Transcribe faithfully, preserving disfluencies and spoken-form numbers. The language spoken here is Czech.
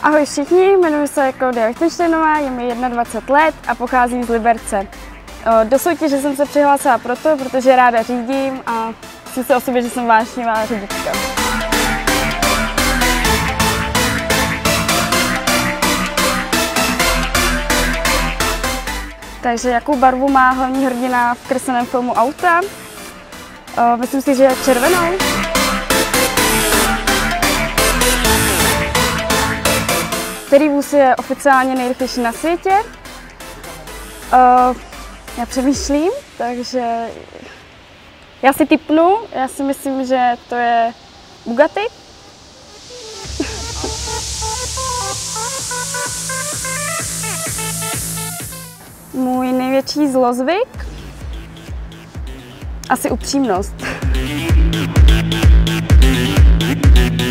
Ahoj všichni, jmenuji se Klaudia Lichtenštejnová, je mi dvacet jedna let a pocházím z Liberce. Do soutěže jsem se přihlásila proto, protože ráda řídím a myslím si o sobě, že jsem vášnivá řidička. Takže jakou barvu má hlavní hrdina v kresleném filmu Auta? Myslím si, že je červenou. Který vůz je oficiálně nejrychlejší na světě? Uh, já přemýšlím, takže já si tipnu, já si myslím, že to je Bugatti. Můj největší zlozvyk? Asi upřímnost.